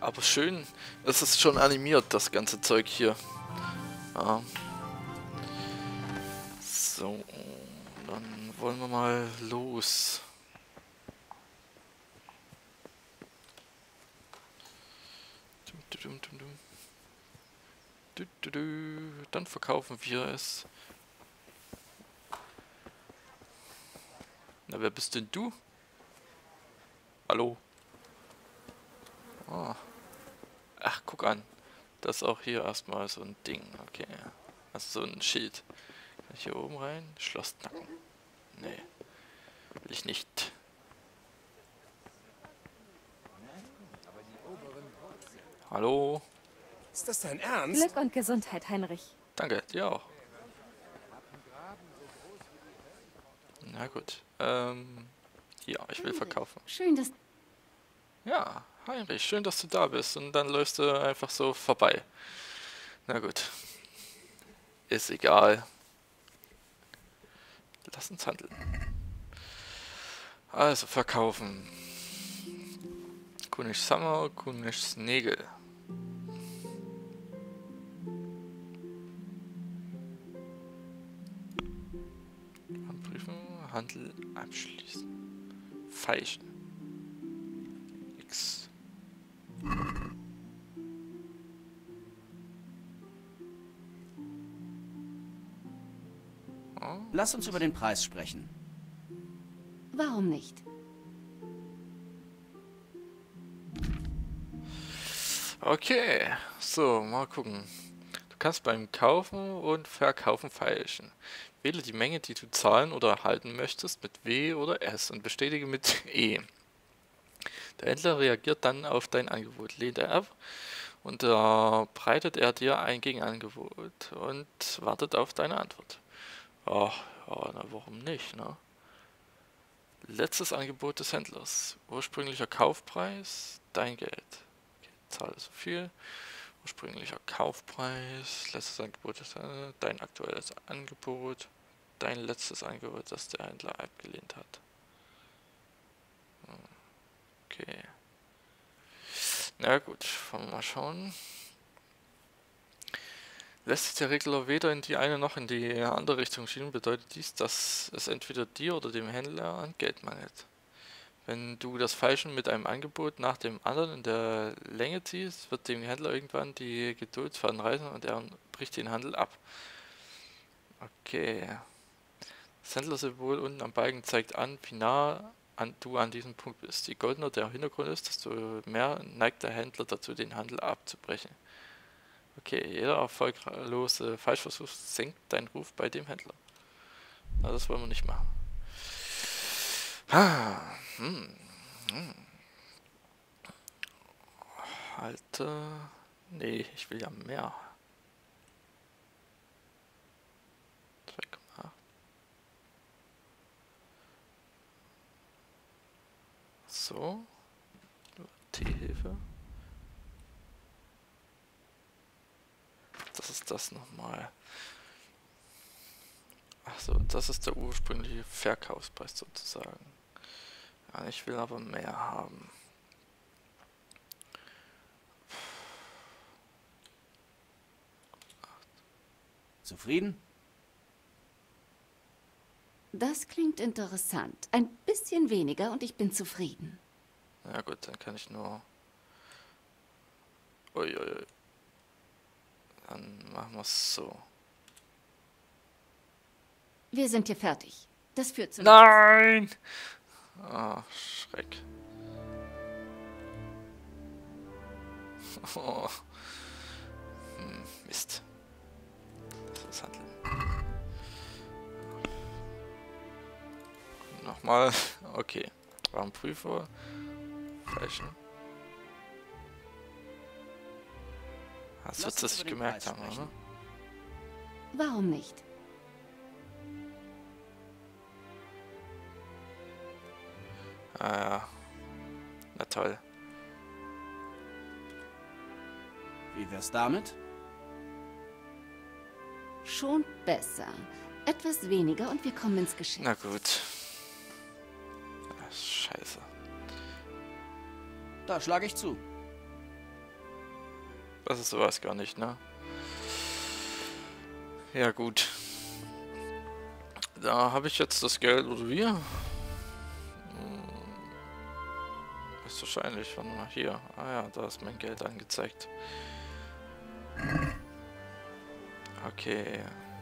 Aber schön, es ist schon animiert, das ganze Zeug hier. Ja. So, dann wollen wir mal los. Dann verkaufen wir es. Na, wer bist denn du? Hallo? Ah. Ach, guck an. Das ist auch hier erstmal so ein Ding. Okay. Also so ein Schild. Kann ich hier oben rein? Schloss knacken. Nee. Will ich nicht. Hallo? Ist das dein Ernst? Glück und Gesundheit, Heinrich. Danke, dir auch. Na gut. Ja, ich will verkaufen. Schön, dass... Ja, Heinrich, schön, dass du da bist. Und dann läufst du einfach so vorbei. Na gut. Ist egal. Lass uns handeln. Also, verkaufen. Kunisch Summer, Kunisch Nägel. Prüfen, Handel abschließen. Feilschen. X. Oh. Lass uns über den Preis sprechen. Warum nicht? Okay, so, mal gucken. Du kannst beim Kaufen und Verkaufen feilschen. Wähle die Menge, die du zahlen oder erhalten möchtest, mit W oder S und bestätige mit E. Der Händler reagiert dann auf dein Angebot, lehnt er ab und breitet er dir ein Gegenangebot und wartet auf deine Antwort. Ach, ja, na warum nicht, ne? Letztes Angebot des Händlers. Ursprünglicher Kaufpreis, dein Geld. Okay, zahle so viel. Ursprünglicher Kaufpreis, letztes Angebot ist dein aktuelles Angebot, dein letztes Angebot, das der Händler abgelehnt hat. Okay. Na gut, wollen wir mal schauen. Lässt sich der Regler weder in die eine noch in die andere Richtung schieben, bedeutet dies, dass es entweder dir oder dem Händler an Geld mangelt. Wenn du das Feilschen mit einem Angebot nach dem anderen in der Länge ziehst, wird dem Händler irgendwann die Geduldsfaden reißen und er bricht den Handel ab. Okay. Das Händlersymbol unten am Balken zeigt an, wie nah du an diesem Punkt bist. Je goldener der Hintergrund ist, desto mehr neigt der Händler dazu, den Handel abzubrechen. Okay, jeder erfolglose Falschversuch senkt deinen Ruf bei dem Händler. Na, das wollen wir nicht machen. Halte. Nee, ich will ja mehr. 2,8. So. T-Hilfe. Das ist das nochmal. Achso, das ist der ursprüngliche Verkaufspreis sozusagen. Ja, ich will aber mehr haben. Zufrieden? Das klingt interessant. Ein bisschen weniger und ich bin zufrieden. Ja gut, dann kann ich nur... Uiuiui. Dann machen wir es so. Wir sind hier fertig. Das führt zu... Nein! Ah, Schreck. Oh. Mist. Das ist Handeln. Nochmal. Okay. Warnprüfer. Falschen. Das wird es sich gemerkt haben, oder? Warum nicht? Ah ja. Na toll. Wie wär's damit? Schon besser. Etwas weniger und wir kommen ins Geschäft. Na gut. Ach, scheiße. Da schlage ich zu. Das ist sowas gar nicht, ne? Ja, gut. Da habe ich jetzt das Geld, oder wir? Ist wahrscheinlich, warte mal, hier. Ah ja, da ist mein Geld angezeigt. Okay.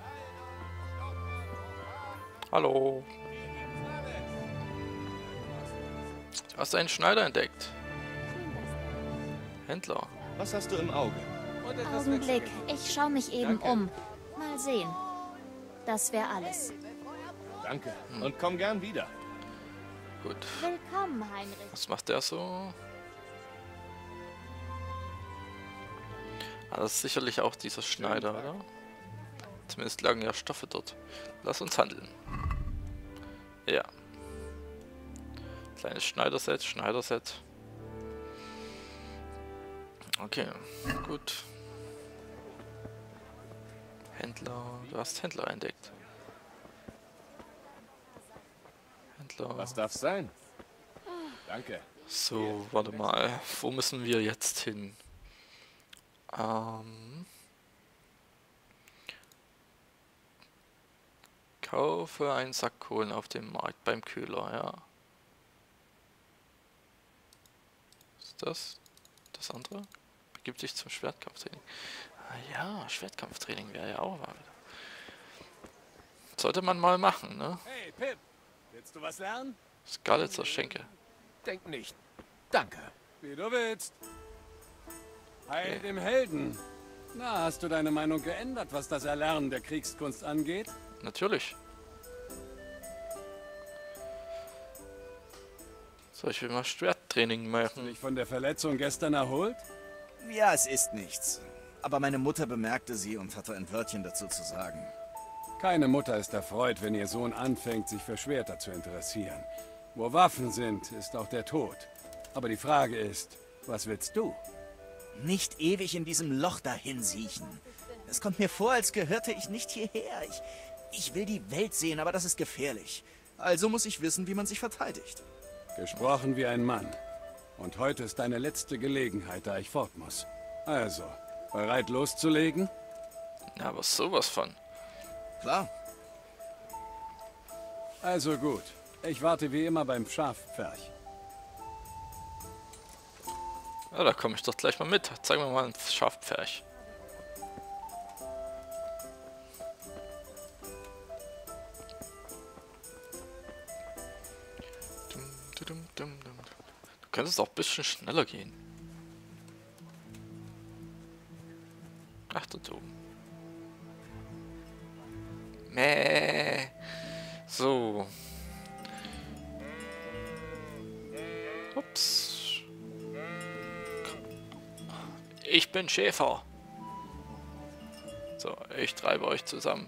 Hallo. Du hast einen Schneider entdeckt. Händler. Was hast du im Auge? Augenblick, ich schaue mich eben um. Mal sehen. Das wäre alles. Danke. Und komm gern wieder. Gut. Willkommen, Heinrich. Was macht der so? Ah, das ist sicherlich auch dieser Schneider, oder? Zumindest lagen ja Stoffe dort. Lass uns handeln. Ja. Kleines Schneiderset, Schneiderset. Okay, gut. Händler, du hast Händler entdeckt. Händler. Was darf's sein? Danke. So, warte mal. Wo müssen wir jetzt hin? Kaufe einen Sack Kohlen auf dem Markt beim Köhler, ja. Ist das das andere? Begib dich zum Schwertkampftraining. Ah ja, Schwertkampftraining wäre ja auch mal wieder. Sollte man mal machen, ne? Hey, Pip. Willst du was lernen? Skalitzer Schenke. Denk nicht. Danke. Wie du willst. Heil Okay. dem Helden. Na, hast du deine Meinung geändert, was das Erlernen der Kriegskunst angeht? Natürlich. Soll ich mal Schwerttraining machen? Dich von der Verletzung gestern erholt? Ja, es ist nichts. Aber meine Mutter bemerkte sie und hatte ein Wörtchen dazu zu sagen. Keine Mutter ist erfreut, wenn ihr Sohn anfängt, sich für Schwerter zu interessieren. Wo Waffen sind, ist auch der Tod. Aber die Frage ist, was willst du? Nicht ewig in diesem Loch dahin siechen. Es kommt mir vor, als gehörte ich nicht hierher. Ich will die Welt sehen, aber das ist gefährlich. Also muss ich wissen, wie man sich verteidigt. Gesprochen wie ein Mann. Und heute ist deine letzte Gelegenheit, da ich fort muss. Also, bereit loszulegen? Ja, aber sowas von. Klar. Also gut. Ich warte wie immer beim Schafpferch. Ja, da komme ich doch gleich mal mit. Zeig mir mal ein Schafpferch. Du könntest auch ein bisschen schneller gehen. Ach, da oben. Mäh. So. Ups. Ich bin Schäfer. So, ich treibe euch zusammen.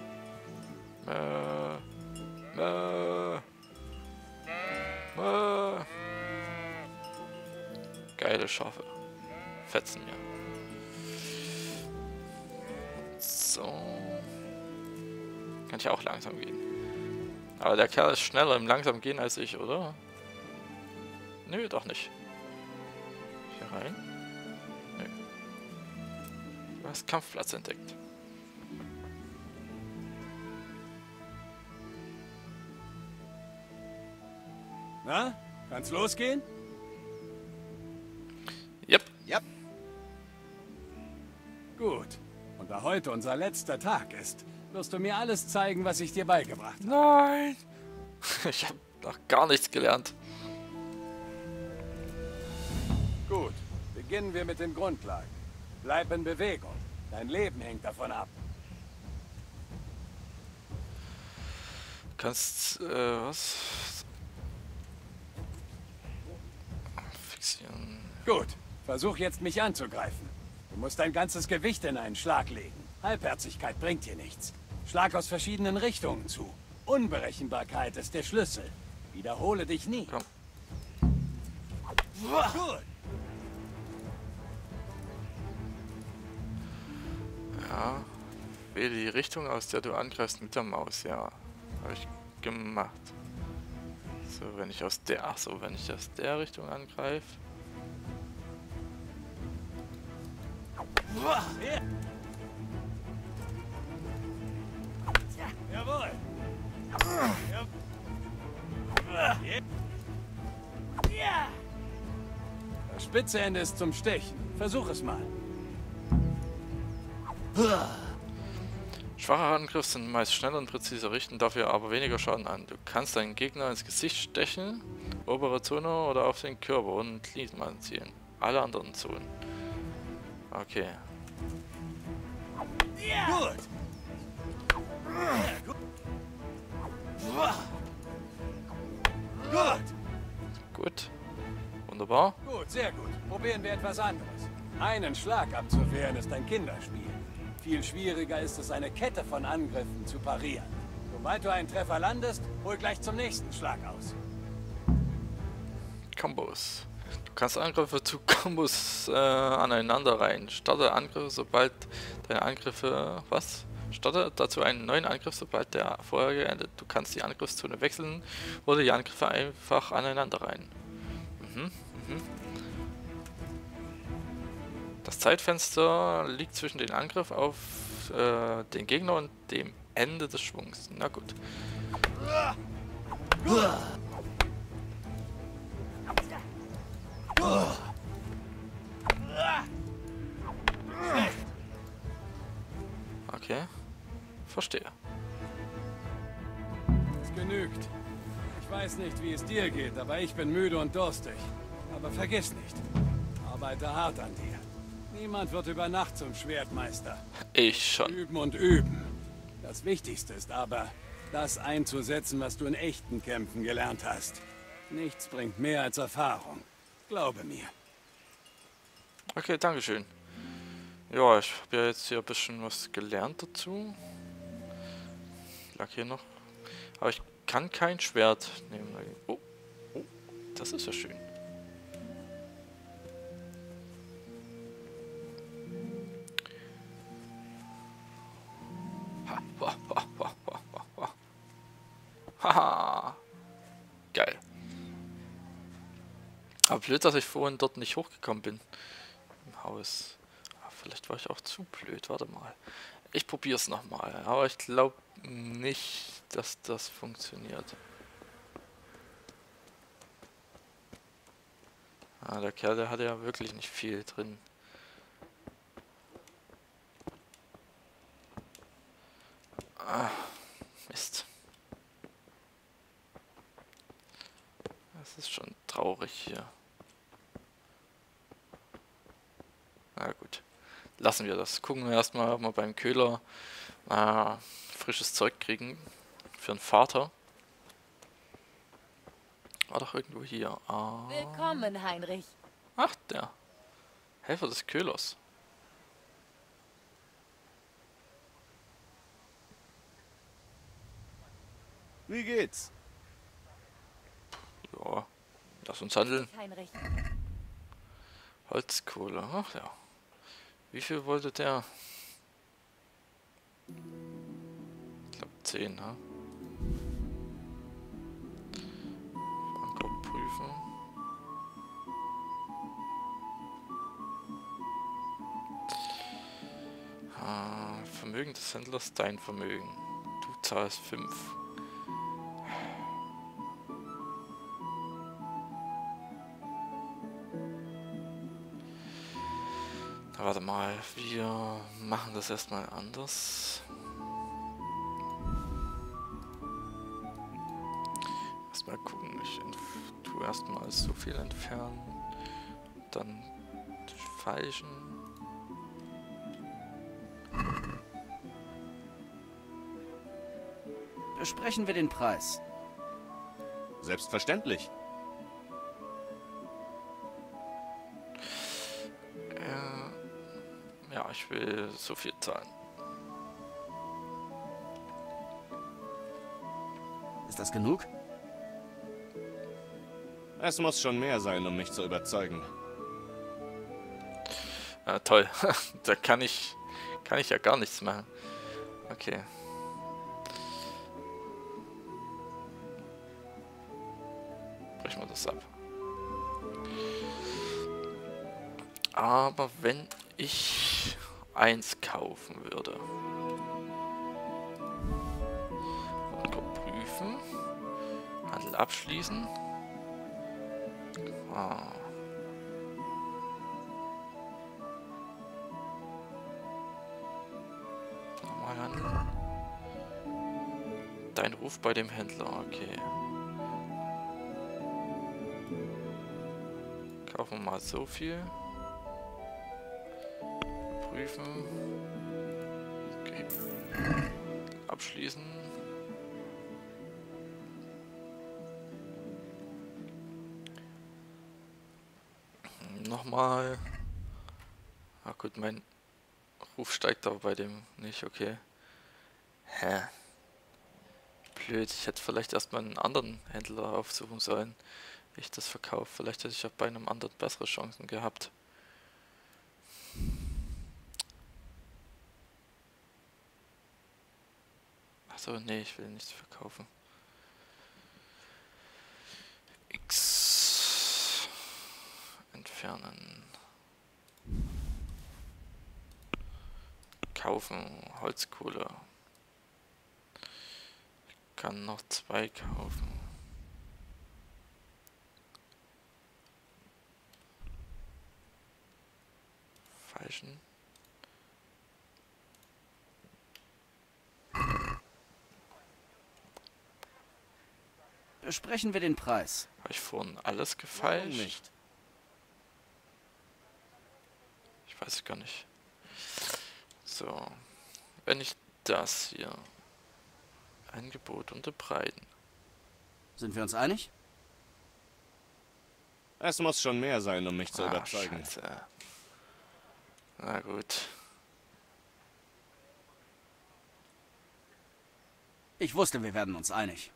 Mäh. Mäh. Mäh. Geile Schafe. Fetzen mir. So. Kann ich auch langsam gehen. Aber der Kerl ist schneller im langsam gehen als ich, oder? Nö, doch nicht. Hier rein? Nö. Du hast Kampfplatz entdeckt. Na, kann's losgehen? Yep. Ja. Gut. Und da heute unser letzter Tag ist, wirst du mir alles zeigen, was ich dir beigebracht habe. Nein! Ich habe noch gar nichts gelernt. Gut, beginnen wir mit den Grundlagen. Bleib in Bewegung. Dein Leben hängt davon ab. Du kannst, was? Fixieren. Gut, versuch jetzt mich anzugreifen. Du musst dein ganzes Gewicht in einen Schlag legen. Halbherzigkeit bringt dir nichts. Schlag aus verschiedenen Richtungen zu. Unberechenbarkeit ist der Schlüssel. Wiederhole dich nie. Komm. Gut. Ja. Wähle die Richtung, aus der du angreifst mit der Maus. Ja. Habe ich gemacht. So, wenn ich aus der... Ach so, wenn ich aus der Richtung angreife. Jawohl. Das spitze Ende ist zum Stechen. Versuch es mal. Schwache Angriffe sind meist schneller und präziser, richten dafür aber weniger Schaden an. Du kannst deinen Gegner ins Gesicht stechen, obere Zone oder auf den Körper und Gliedmaßen zielen. Alle anderen Zonen. Okay. Gut. Gut. Gut. Wunderbar. Gut, sehr gut. Probieren wir etwas anderes. Einen Schlag abzuwehren ist ein Kinderspiel. Viel schwieriger ist es, eine Kette von Angriffen zu parieren. Sobald du einen Treffer landest, hol gleich zum nächsten Schlag aus. Kombos. Du kannst Angriffe zu Kombos aneinanderreihen. Starte Angriffe, sobald deine Angriffe... Was? Starte dazu einen neuen Angriff, sobald der vorherige endet. Du kannst die Angriffszone wechseln oder die Angriffe einfach aneinanderreihen. Das Zeitfenster liegt zwischen dem Angriff auf den Gegner und dem Ende des Schwungs. Na gut. Okay. Verstehe. Es genügt. Ich weiß nicht, wie es dir geht, aber ich bin müde und durstig. Aber vergiss nicht, arbeite hart an dir. Niemand wird über Nacht zum Schwertmeister. Ich schon. Üben und üben. Das Wichtigste ist aber, das einzusetzen, was du in echten Kämpfen gelernt hast. Nichts bringt mehr als Erfahrung. Glaube mir. Okay, dankeschön. Ja, ich habe ja jetzt hier ein bisschen was gelernt dazu. Lag hier noch. Aber ich kann kein Schwert nehmen. Oh, oh, das ist ja schön. Haha. Geil. Aber blöd, dass ich vorhin dort nicht hochgekommen bin. Im Haus. Vielleicht war ich auch zu blöd. Warte mal. Ich probiere es nochmal. Aber ich glaube nicht, dass das funktioniert. Ah, der Kerl, der hatte ja wirklich nicht viel drin. Ah, Mist. Das ist schon traurig hier. Na gut. Lassen wir das. Gucken wir erstmal, ob wir beim Köhler frisches Zeug kriegen. Für den Vater. War doch irgendwo hier. Willkommen, Heinrich. Ach, der Helfer des Köhlers. Wie geht's? Ja, lass uns handeln. Heinrich. Holzkohle, ach ja. Wie viel wollte der? Ich glaube 10, ne? Ankauf prüfen. Vermögen des Händlers, dein Vermögen. Du zahlst 5. Warte mal, wir machen das erstmal anders. Erstmal gucken, ich tue erstmal so viel entfernen. Dann die falschen. Besprechen wir den Preis. Selbstverständlich. Ja, ich will so viel zahlen. Ist das genug? Es muss schon mehr sein, um mich zu überzeugen. Toll. Da kann ich ja gar nichts machen. Okay. Brechen wir das ab. Aber wenn ich 1 kaufen würde. Prüfen. Handel abschließen. Ah. Nochmal handeln. Dein Ruf bei dem Händler, okay. Kaufen wir mal so viel. Prüfen. Okay. Abschließen. Nochmal. Ah gut, mein Ruf steigt aber bei dem nicht, okay. Hä? Blöd, ich hätte vielleicht erstmal einen anderen Händler aufsuchen sollen, wie ich das verkaufe. Vielleicht hätte ich auch bei einem anderen bessere Chancen gehabt. Achso, nee, ich will nichts verkaufen. X entfernen. Kaufen, Holzkohle. Ich kann noch 2 kaufen. Falschen. Besprechen wir den Preis. Habe ich vorhin alles Warum gefalscht? nicht? Ich weiß gar nicht. So, wenn ich das hier Angebot unterbreiten. Sind wir uns einig? Es muss schon mehr sein, um mich zu überzeugen. Scheiße. Na gut. Ich wusste, wir werden uns einig.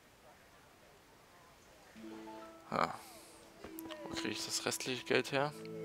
Wo kriege ich das restliche Geld her?